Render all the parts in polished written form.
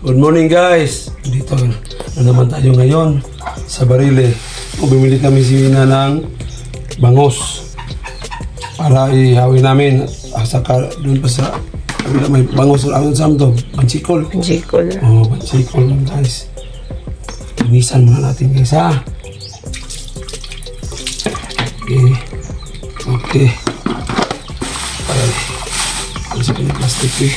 Good morning guys. Dito na naman tayo ngayon sa Barile. Bumili kami si Ina ng bangos para ihawi namin. Saka doon pa sa may bangos ang samto. Pansikol. Pansikol. Oh, pansikol lang guys. Linisan muna natin guys ha. Okay. Okay. Ay. Ano sa plastic eh.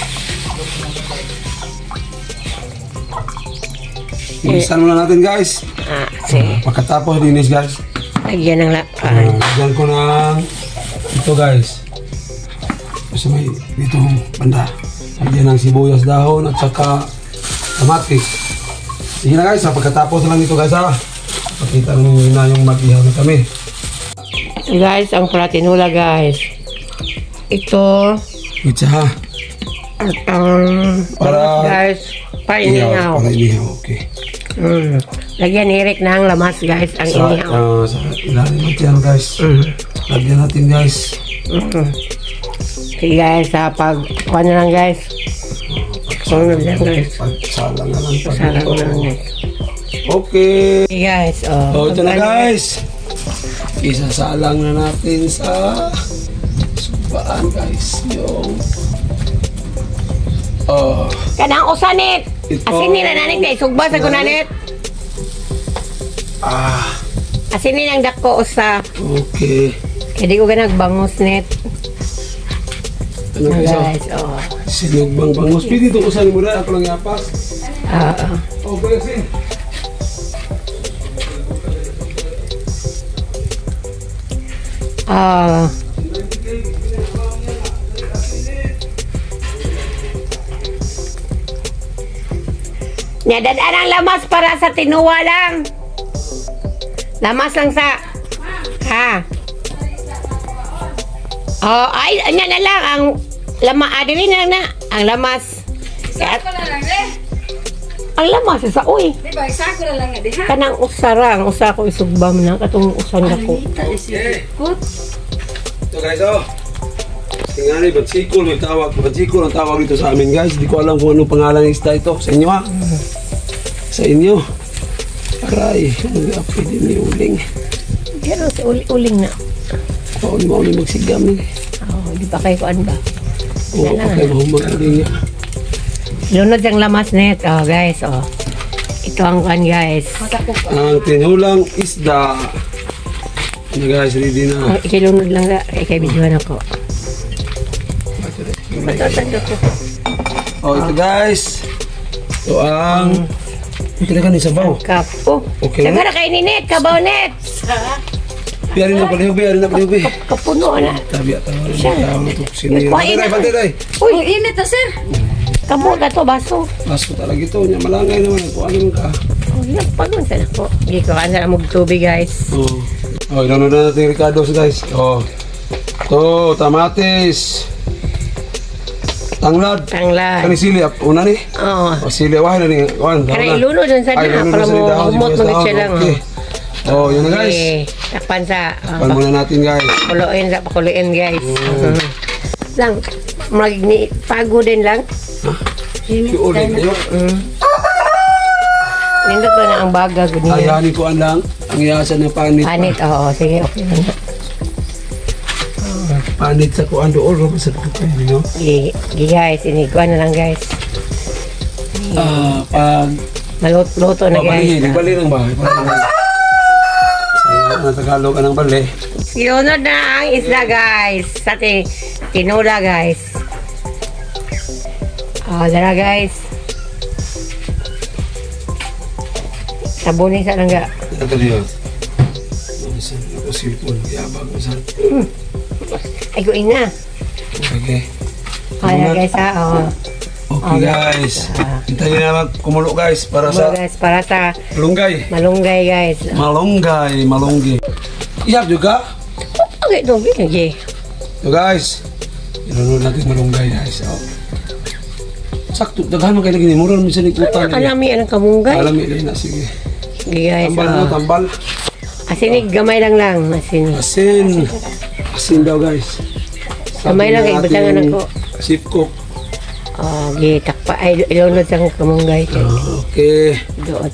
Linisan muna natin guys. Sige. Pagkatapos linis guys. Lagyan ng lagyan ko ng ito guys. Kasi may dito banda. Lagyan ng sibuyas dahon at saka kamatis. Sige na guys, pagkatapos lang ito guys ha. Pakita nyo na yung mag-ihaw na kami. Guys, ang platinula guys. Ito. Itsa ha. At para guys, painihaw. Para inihaw, okay. Lagyan ni Eric ng lamas guys, ang inihaw. Sa ilalim natin guys. Lagyan natin guys. Okay guys, pag-kuha na lang guys. Sunod lang guys. Pagsalang na lang. Pagsalang na lang guys. Okay. Okay guys, ito na guys. Isasalang na natin sa subaan guys. Yung kanang usanit. Asin nila nanik na isugba sa kunanit. Asin nilang dako usa. Okay. Kaya di ko ganag bangos net. Ano guys? Sinog bang bangos. Pwede ito usahin mo na. Ako lang yapas. Okay kasi. Nadadaan ang lamas para sa tinuwa lang. Lamas lang sa ay, anya na lang ang adili na ang lamas. Sako na lang Ang lamas sa uy. Diba, sako na lang diha. Kanang usarang, usa ko isugbam na katong usan dako. Ito guys Tingnan batsikol may tawag. Batsikol ang tawag dito sa amin guys. Hindi ko alam kung ano pangalan ng isda ito. Sa inyo ha? Sa inyo. Aray, pwede ni uling. Pero sa uling na. Uling magsigam eh. Di pa kayo kuan ba? Oo, pa kayo mag-uling niya. Lunod yung lamas net. Guys, ito ang kuan guys. Ang tinulang isda. Ano guys, ready na. Ikilunod lang ga. Kay videohan ako. Ito guys. Ito ang talaga ni sabaw. Kapo. Okay na kay ni net, kabaw net. Biarin na pala, Kapuno na. Tabi at tawag ito. Bantay. Uy, init na sir. Kamu ka to, baso. Baso talaga ito. Malangay naman. Kung ano ka. Nagpagun sa nako. Hindi ko ka na magtubig guys. Inunod na natin yung Ricardo's guys. Ito, tamatis. Tanglad. Kani sili una ni? Sili wahay na ni. Kani ilunod dun sa na para mo humot mo siya lang. Yun na guys. Takpan sa. Takpan muna natin guys. Pakuluin guys. Lang magni pago din lang. Uling kayo. Nindot ba na ang baga gud niya? Ayanin ko lang ang iyasan ng panit. Panit, sige, okay lang. Panit sa kuan doon sa kayo, no? Guys, ini kuan na lang guys. Pag maluto na guys. Bali ng bahay. Sa Tagalog anong bali? Sinunod na ang isda guys. Sa tinula guys. Dara guys. Sabunin sa lang ga. Ito diyo. Ako silpon, yabang ko saan. Ay, guin na. Okay. Kaya guys Okay guys. Hintayin na kumulo guys para sa malunggay. Malunggay guys. Malunggay. Iyak juga? Okay, okay. So guys. Inunod natin malunggay guys. Sakto, daghan mo kayo lagi ni Mural mo sa likutan. Alami ang kamunggay. Alami na sige. Guys. Tambal. Asinig, gamay lang. Asin daw guys. Gamay lang, ibatangan ako. Sip cook. gitakpa ay ilunod sang kamunggay kay Okay. doot.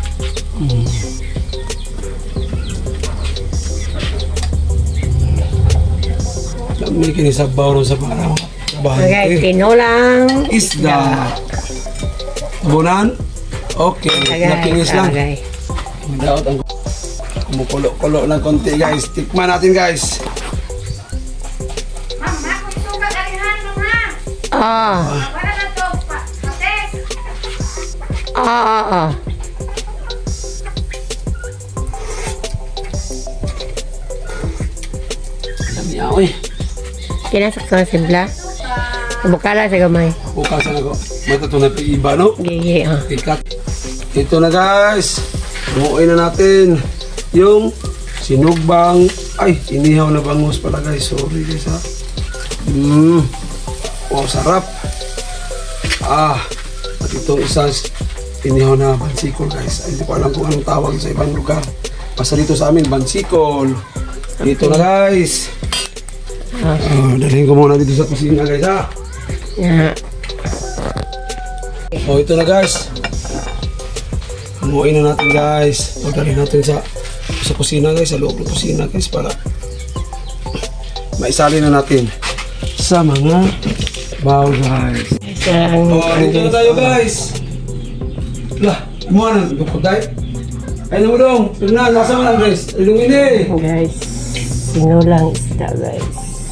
Dami kinisabaw ron sa para Okay, bahay. tinulang Isda. Tabunan? Okay. Nakinis lang. Okay. Daot ang kumukulo-kulo ng konti guys. Tikman natin guys. Ma'am, ako sugat alihan mo ha. Ah, Wala na to. Pates. ah. Dami ako eh. Kinasak sa simpla. Kabukala sa gamay. Bukasan ako. Mata ito na iba no? Gigi, Ikat. Ito na guys. Buuin na natin yung sinugbang. Ay, inihaw na bangus pala guys. Sorry guys ha. Oh, sarap. At itong isa inihaw na bansikol guys. Ay, hindi ko alam kung anong tawag sa ibang lugar. Basta dito sa amin, bansikol. Dito na guys. Dalhin ko muna dito sa kusina guys ha. Yeah. Oh, ito na guys. Hamuin na natin guys. Pagdali natin sa kusina guys, sa loob ng kusina guys para maisali na natin sa mga bowl guys. Oh, dito na tayo guys. Lah, mo na dukot tayo. Ay naman dong, tingnan, nasa mo lang guys. Ilungin eh. Guys, sinulang isda guys.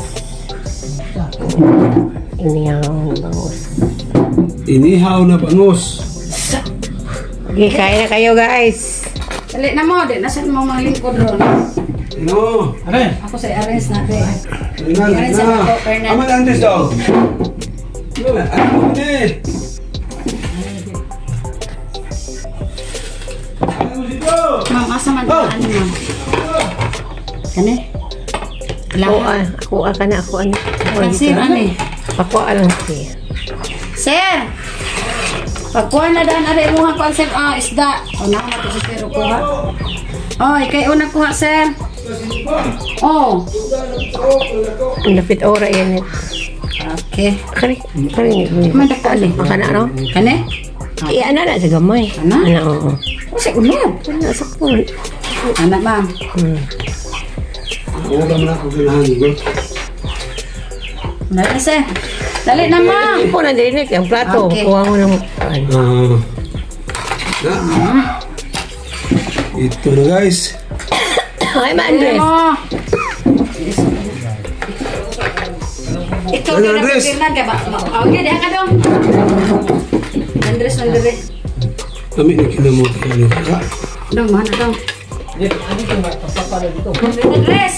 Inihaw na bangus. Inihaw na bangus. Okay, kain na kayo guys. Dali na mo. Di nasan mo mga lingkod ron. Ano? Ako sa arrange na de. Tingnan, Arrange tingnan. ako, Fernan. Aman Andres daw. Wala, ano eh. Ma'am, asa man ano ma'am? Kani? Ako ka na, ako ano. Sir, ano? Ako alam siya. Sir! Pagkuha na daan aray mo nga sir, isda. O, na ako si sir, kuha. Oy, kay una kuha, sir. Oh. Napit ora yan. Okay. Kani. Mandakali. Makana no? Kani? Ana na sa gamay. Ana? Ana, oo. Kasi ulod. Ana, sakpon. Anak, ma'am. Wala mo na ako ganahan ko. Dali, sir. Dali na, ma'am. Ipo na dinig ang plato. Okay. Kuha mo ng... Ito na guys. Ay, Andres. Ito, Ano, Andres? Okay, diha ka dong. Andres, Andres. Kami na kinamot ka nyo. Dong, mana dong. Andres!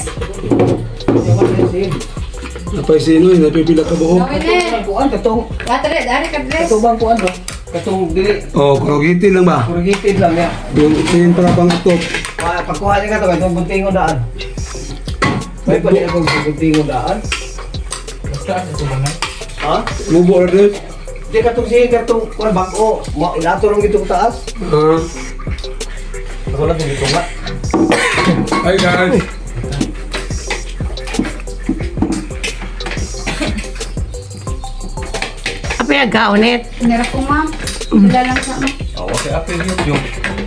Napay sino eh, napipila ka buhok. Gawin Kuan katong Dari ka, Andres. katubang kuan do. Katong dili Oh, kurugitin lang ba? kurigitid lang ya. Yung tingin para pang atop. Pagkuha niya ka to katong buntingon daan. May pa niya akong buntingon daan. Basta ito lang. Ha? Mubo na rin. Di katong sige katong kuan bako. Mo ilato lang gitong taas. Ako lang dito nga. Hi guys. Apa yung gaunet? Nira ko, ma'am. Sila lang sa ano. Oh, okay apil yung.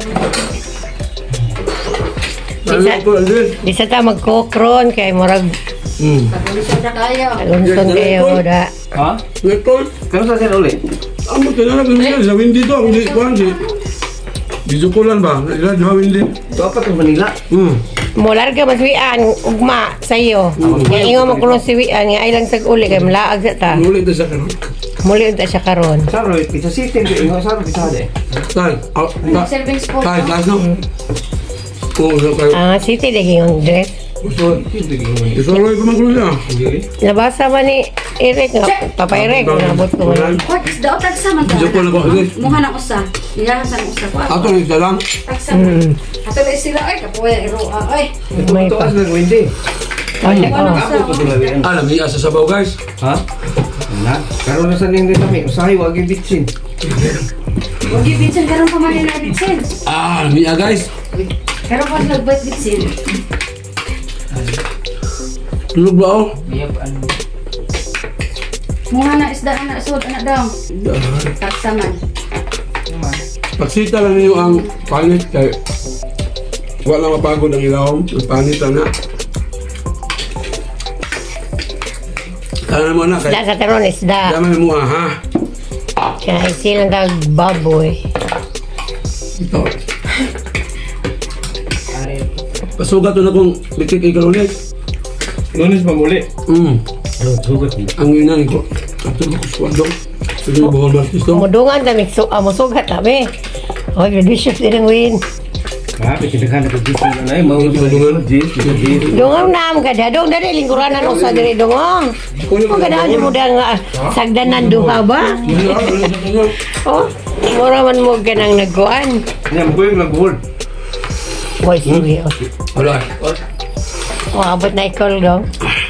Ano ko Andres? Di sa ta magkokron kay murag Pagulisan na kayo. taguntong kayo da. Ha? Ito. Kano sa sir uli? Amo kailangan ko sa windy to. Hindi ko hindi. Di jukulan ba? Ila di ba windy? Dapat yung Manila. Mular ka maswian ugma sayo. Kaya ingo mo kulong siwian nga ay lang sag uli kay malaag sa ta. Nulit na sa kanon. Muli unta siya karon. Saro pizza system ko ingo saro pizza de. Tay. Serving spot. Tay, taas no. Oo, sa kayo. Ah, city lagi yung dress. Gusto. Isuloy ko magulo niya. Nabasa man ni Eric nga, Papa Eric, nabot ko man. What is the otag sa man? Joke lang ako, Andres. Muha ng usa. Iyahan sa ng usa ko. Ato na isa lang. Tagsa. Ato na sila ay kapuya iro. Ay. May pa. Tuwas ng windy. Ay, Muha ng usa. Ako sila yan. Alam niya sa sabaw guys. Ha? Na. Karon na sa ning kami usahay wag bitsin. Huwag ibitsin karon pa man na bitsin. Niya guys. Karon pa nagbait bitsin. Tulog ba ako? Mga na isda anak sud anak daw. Taksaman. Pagsita lang niyo ang panit kay wala mapagod ang ilawom. Ang panit lang na. Kaya mo na kay Isda sa taron, isda. daman mo ha. Kaya silang tag baboy. Ito. Pasugat to na kung bitik ikalunis. Lunes pa muli. Sugat mo. Ang inan ko. Ato ko swado. Sige buhol martis to. Mudungan kami, musugat kami. Oh, delicious din ang win. Grabe, kinakahan na dito na ay. Mau Dungong naam ka dong dari lingkuranan usa diri dungong. Kung kada mo nga sagdanan duha ba? Oh, mura man mo ganang nagkuan. Yan, magkuhin lang buhol. Boy, sige. Wala. Oh, abot na ikol dong.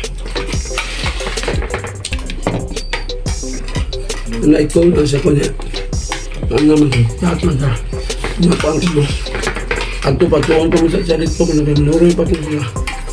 Na ikaw ang sa kunya. Ano naman lahat man ka. Napang ko. Ato pa tuon ko sa salit ko na nuroy pa ko sila.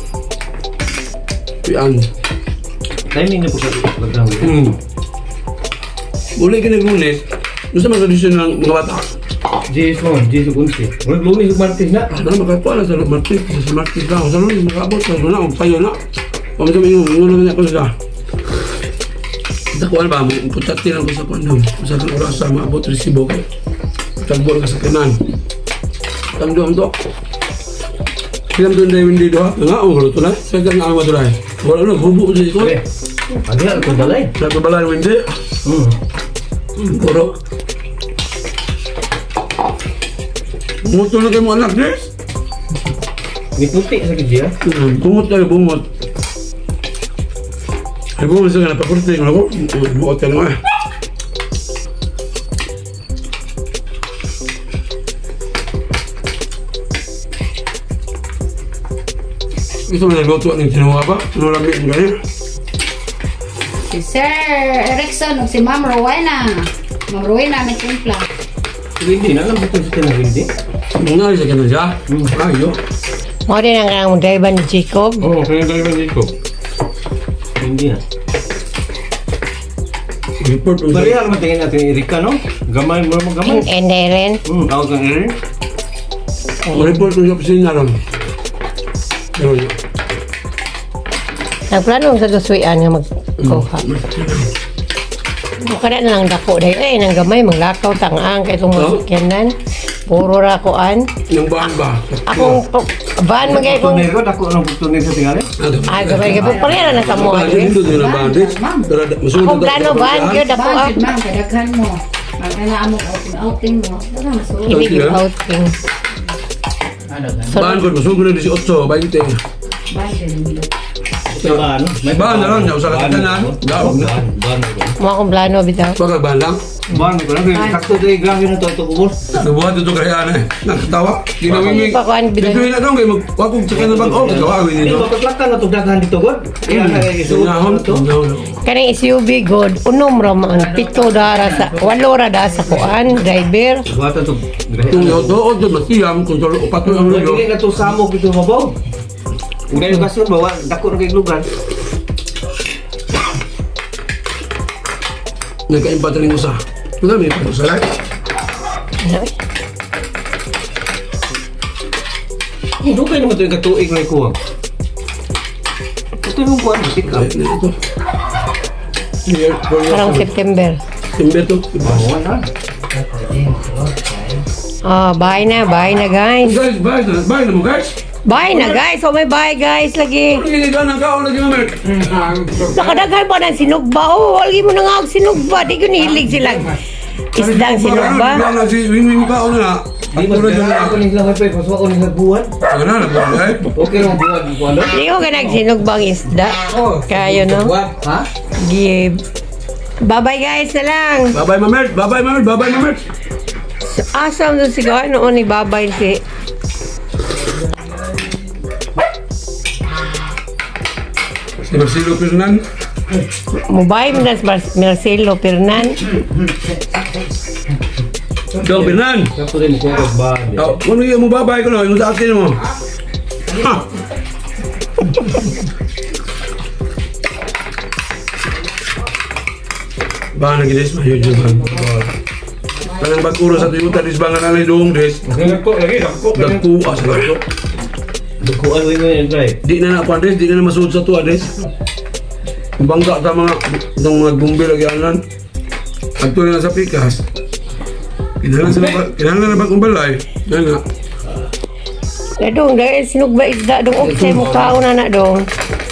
Pian. Timing na po sa pagdawin. Muli ka nag-lunes. Gusto mga tradisyon ng mga bata. Jis mo, Jis kunti. Wala Lunes ug Martes na. Ano makatuwa na sa Martis. Sa Martis lang. Sa lunes makabot. Sa lunes ang payo na. Pamit kami yung naman ako sa dakuan ba mo, putatin ako sa kondom. Sa kang oras sa maabot resibo ko. Tagbol ka sa kanan. Tangdo ang dok. Silam doon na yung hindi doha. Nga, ang gulo to na. Sa kang ang maduray. Wala na, hubo ko sa ito. Adi na ko dalay. Nagbabalay mo hindi. Puro. Bungot na kayo mo anak, Des. Nituti sa kidya. Bungot tayo, bungot. Ay bungot sa kanapa, kurting ako. Bungot ka naman. Gusto mo nagluto ng sinuha ba? Ano lamig mo ganyan? Si Sir Erickson ug si Ma'am Rowena. Ma'am Rowena may timpla. Hindi na lang ito sa kanang hindi. Muna sa kanang siya? Ayo. Mo din ang driver ni Jacob. Oo, kaya tayo man dito. Hindi na. Report mo sa... Barihan naman tingin natin Erika, no? Gamay mo mo gamay. And Eren. Tawag kang Erin. Report mo sa opisina ron. Ayun. Nagplano sa duswian nga magkuha. Kada na lang dako dahil nang gamay maglakaw tangang kay itong masakyanan. Puro rakuan. Yung baan ba? Akong ban magay kong Tunero, dako ng tunero sa tingali. gamay kay pagparera na kamo. Hindi doon ang bandit. Pero masunod Akong plano ban gyud dako Budget ma'am, kadaghan mo. Magkana mo outing mo. Dala masulod. Hindi outing. Baan ko, masunod na 18, 20. Budget. Sa ano? Baan na lang, sa katatanan. Gawag na. Mo akong plano bitaw. Baka baan lang. Ban ko lang, sakto tayo grabe na to kubos. Nabuhat ito kahiyaan eh. Nakatawa. Ginawin Pa kuan Ito bitaw. yun na daw, kaya magwakong sa kanang bag. Oh, gawawin Hindi nito. mapaglakan na itong daghan dito, God. Kaya na isuot Sinahon. na to. Kaning SUV god unom ra man pito dara sa 8 ra da sa kuan driver. Buhatan to. Kung yung doon, doon masiyam, kung solo upat mo ang lulo. Hindi na to samok dito mabaw. Hindi na kasun bawa, dako na kay lugar. Nagkaimpat rin usa. Wala, may ipag usa lang. Hindi kayo naman ito yung katuig na ikuha. Ito yung kuwan, pick up. Ayun na ito. Year, 4 years Parang old. September. Timber to. Bawa na. Ah, bye na guys. Guys, bye na mo guys. Bye na guys. Oh, may bye guys lagi. Hindi ka nang kaon lagi mamel. Nakadaghan pa ng sinugba. Oh, wala mo na nga og sinugba. Di ko nihilig sila. Isdang sinugba. Hindi na si win-win kaon na. Di mas kaya ako nila may pay, paswa ko nila buwan. Ano na buhay? Okay lang buwan, buwan. Di ko ka nagsinugbang isda. Kayo no? Ha? Give. Bye-bye guys na lang. Bye-bye mamel. Bye-bye mamel. Bye-bye mamel. Asam doon sigaw. Noon ni babay si... Si Marcelo Fernan. Mubay mo na si Marcelo Fernan. Ikaw Fernan. Sakto rin mo kung ba. Kung hindi mo babay ko na, yung sa akin mo. Ha! Bangan lagi des, mayo juga. Tangan bakuro satu juta des bangan alay dong des. Dagko lagi, dagko. Dagko asal. Dagko ano yun try. Di na ako des, di na masud sa tuwa des. Bangga ta mga mga bumbi lagi anan. Adto na sa pikas. Kinahanglan na ba kung balay? Nga. Dong, dahil sinugba isda dong okay mo kaon na dong.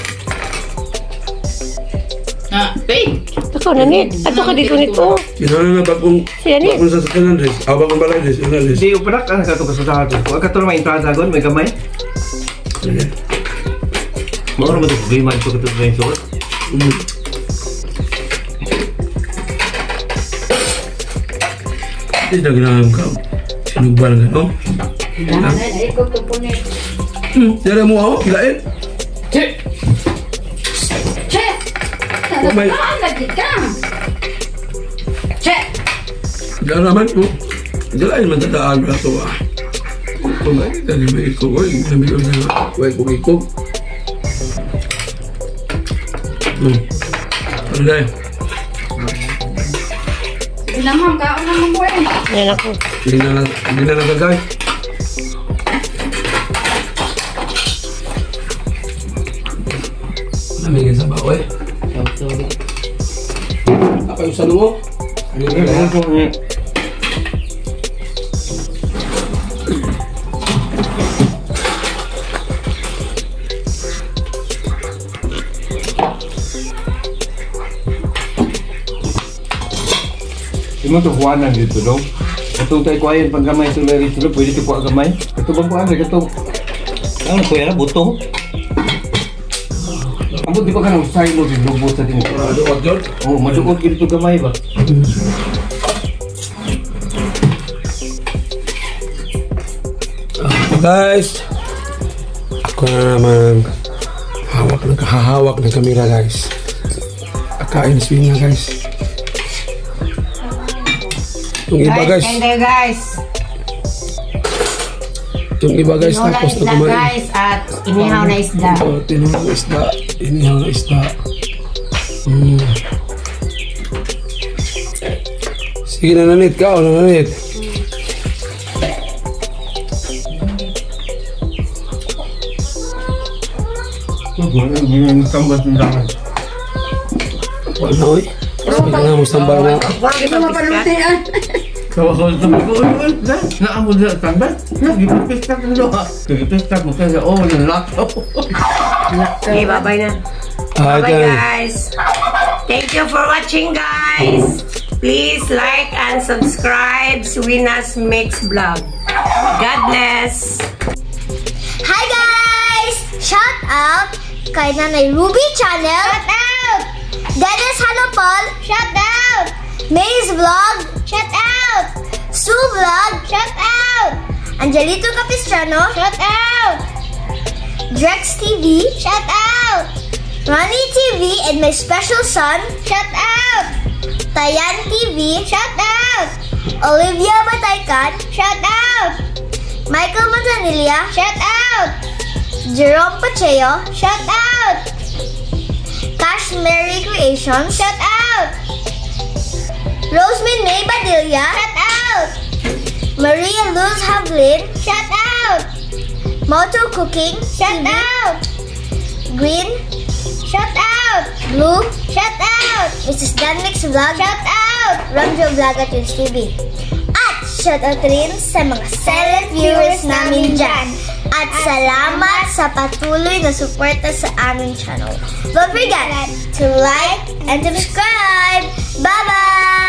Ako na nit. Ato ka dito nito. Kinahanglan na ba kung sa sakanan des? Abang kung balay des? Di upanak ka nakato ka sa ato. Huwag ka to naman entrada gon, may gamay. Maura ba ito? Gayman ko ka ito na yung suot? Hindi na ginagawa ka. Sinugbal ka, no? Tira mo ako, kilain. Che! Oh my. Che! Diyan naman ko. Kilain man tadaan ka ito ah. Kumain ka, di ba ikog? Uy, sabi ko na, huwag kong ikog. Ano dahil? Pinamam ka, unang mo eh. Yan ako. Hindi na nagagay. Namigin sa bao eh. Apa yung sano mo? Ano yung kaya? Imo to kuanan dito dong. Ito tayo kuayan pag gamay ito lang dito, pwede ito kuha gamay. Ito bang kuanan ito? Ang kuya na butong. Amo di ba ka nang usay mo din lubot sa din. Maduot yun? Oh, maduot dito gamay ba? Guys, ako na naman hahawak ng kamera guys. Akain swing na guys. Yung iba guys, yung iba guys tapos na kumain. Guys, at inihaw na isda. Inihaw na isda. Inihaw na isda. Sige na nanit ka, o nanit. Wala oy. Sabi ka nga mo sambal na. Bakit mo mapalutian? Kawakal sa mga kuwan na. Naamod na tambal. Nagipag-pistak na doon. Nagipag-pistak mo kaya nalakaw. Okay, bye-bye na. Bye guys. Thank you for watching guys. Please like and subscribe to Winas Mix Vlog. God bless. Hi guys! Shout out kay Nanay Ruby Channel. Shout out! Dennis Hanopol. Shout out! Maze Vlog. Shout out! Sue Vlog. Shout out! Angelito Capistrano. Shout out! Drex TV. Shout out! Ronnie TV and my special son. Shout out! Tayan TV. Shout out! Olivia Bataycan. Shout out! Michael Manzanilla. Shout out! Jerome Pacheco. Shout out! Cash Mary Creations. Shout out! Rosemin May Badilla. Shout out! Maria Luz Havlin. Shout out! Moto Cooking. Shout out! Green. Shout out! Blue. Shout out! Mrs. Dan Mix Vlog. Shout out! Ronjo Vlog at Yun TV. At shout out rin sa mga silent viewers namin dyan. At salamat sa patuloy na suporta sa aming channel. Don't forget to like and subscribe. Bye-bye!